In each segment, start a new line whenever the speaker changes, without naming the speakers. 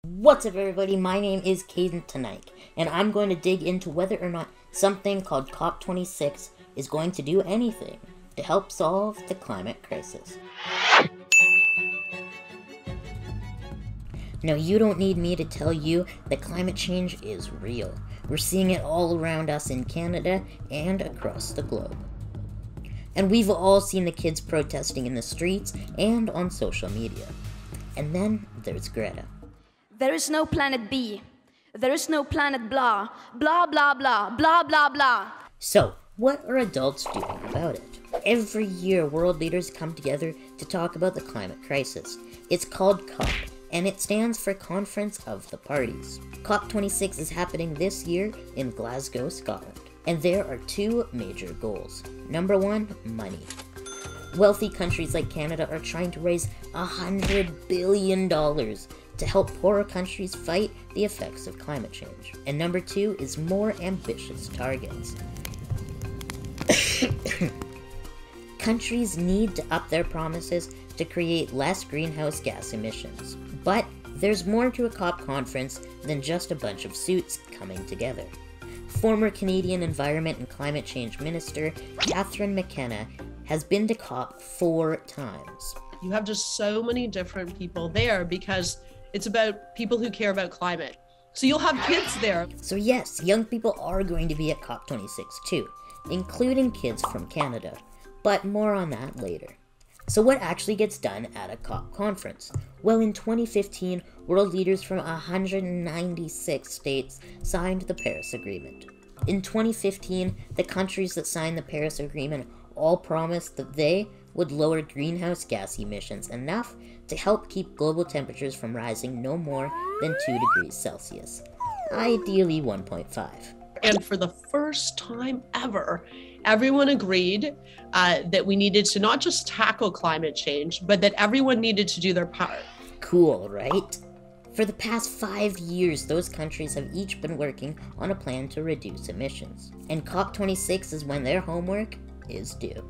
What's up, everybody? My name is Caden Teneycke, and I'm going to dig into whether or not something called COP26 is going to do anything to help solve the climate crisis. Now, you don't need me to tell you that climate change is real. We're seeing it all around us in Canada and across the globe. And we've all seen the kids protesting in the streets and on social media. And then there's Greta.
There is no planet B. There is no planet blah. Blah, blah, blah. Blah, blah, blah.
So, what are adults doing about it? Every year, world leaders come together to talk about the climate crisis. It's called COP, and it stands for Conference of the Parties. COP26 is happening this year in Glasgow, Scotland. And there are two major goals. Number one, money. Wealthy countries like Canada are trying to raise $100 billion to help poorer countries fight the effects of climate change. And number two is more ambitious targets. Countries need to up their promises to create less greenhouse gas emissions. But there's more to a COP conference than just a bunch of suits coming together. Former Canadian Environment and Climate Change Minister Kathryn McKenna has been to COP 4 times.
You have just so many different people there because it's about people who care about climate. So you'll have kids there.
So yes, young people are going to be at COP26 too, including kids from Canada. But more on that later. So what actually gets done at a COP conference? Well, in 2015, world leaders from 196 states signed the Paris Agreement. In 2015, the countries that signed the Paris Agreement all promised that they would lower greenhouse gas emissions enough to help keep global temperatures from rising no more than 2 degrees Celsius, ideally 1.5.
And for the first time ever, everyone agreed that we needed to not just tackle climate change, but that everyone needed to do their part.
Cool, right? For the past 5 years, those countries have each been working on a plan to reduce emissions. And COP26 is when their homework is due.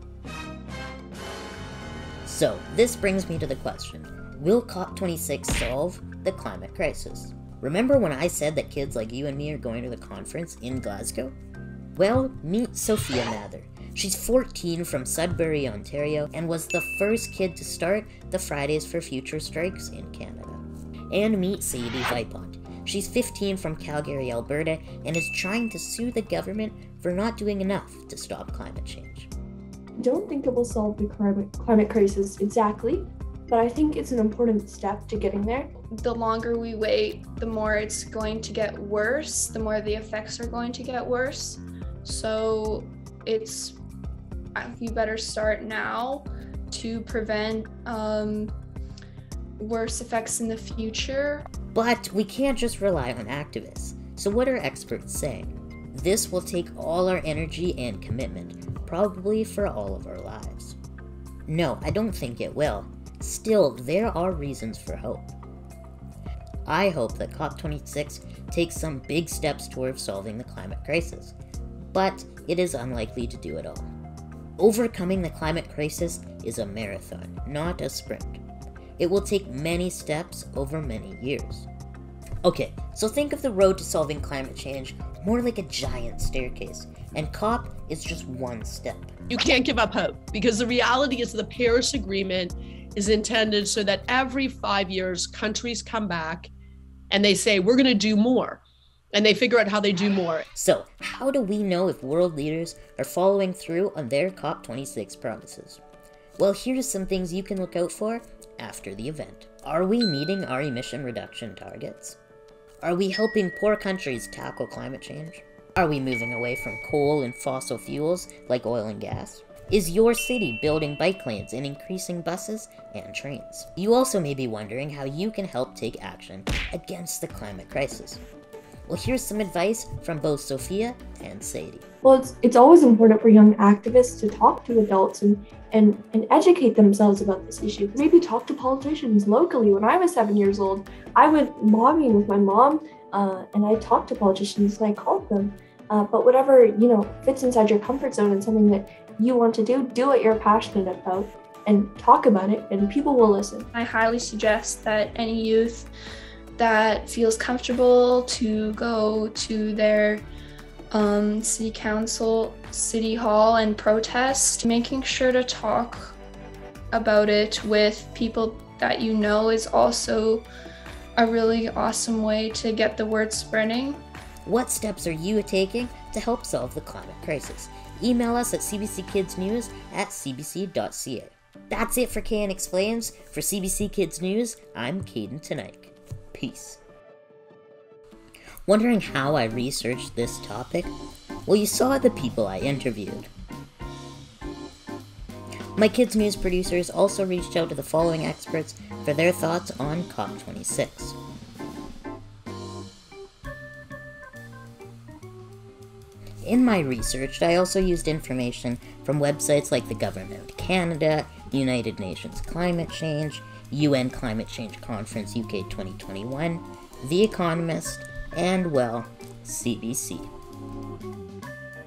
So, this brings me to the question, will COP26 solve the climate crisis? Remember when I said that kids like you and me are going to the conference in Glasgow? Well, meet Sophia Mathur. She's 14 from Sudbury, Ontario, and was the first kid to start the Fridays for Future strikes in Canada. And meet Sadie Vipond. She's 15 from Calgary, Alberta, and is trying to sue the government for not doing enough to stop climate change.
I don't think it will solve the climate crisis exactly, but I think it's an important step to getting there.
The longer we wait, the more it's going to get worse, the more the effects are going to get worse. So you better start now to prevent worse effects in the future.
But we can't just rely on activists. So what are experts saying? This will take all our energy and commitment, probably for all of our lives. No, I don't think it will. Still, there are reasons for hope. I hope that COP26 takes some big steps towards solving the climate crisis, but it is unlikely to do it all. Overcoming the climate crisis is a marathon, not a sprint. It will take many steps over many years. Okay, so think of the road to solving climate change more like a giant staircase, and COP is just one step.
You can't give up hope because the reality is the Paris Agreement is intended so that every 5 years, countries come back and they say, we're going to do more. And they figure out how they do more.
So, how do we know if world leaders are following through on their COP26 promises? Well, here's some things you can look out for after the event. Are we meeting our emission reduction targets? Are we helping poor countries tackle climate change? Are we moving away from coal and fossil fuels like oil and gas? Is your city building bike lanes and increasing buses and trains? You also may be wondering how you can help take action against the climate crisis. Well, here's some advice from both Sophia and Sadie.
Well, it's always important for young activists to talk to adults and educate themselves about this issue. Maybe talk to politicians locally. When I was 7 years old, I went lobbying with my mom and I talked to politicians and I called them. But whatever, fits inside your comfort zone and something that you want to do what you're passionate about and talk about it and people will listen.
I highly suggest that any youth that feels comfortable to go to their city council, city hall and protest. Making sure to talk about it with people that you know is also a really awesome way to get the word spreading.
What steps are you taking to help solve the climate crisis? Email us at cbckidsnews@cbc.ca. That's it for KN Explains. For CBC Kids News, I'm Caden Teneycke. Peace. Wondering how I researched this topic? Well, you saw the people I interviewed. My Kids News producers also reached out to the following experts for their thoughts on COP26. In my research, I also used information from websites like the Government of Canada, United Nations Climate Change, UN Climate Change Conference UK 2021, The Economist, and, well, CBC.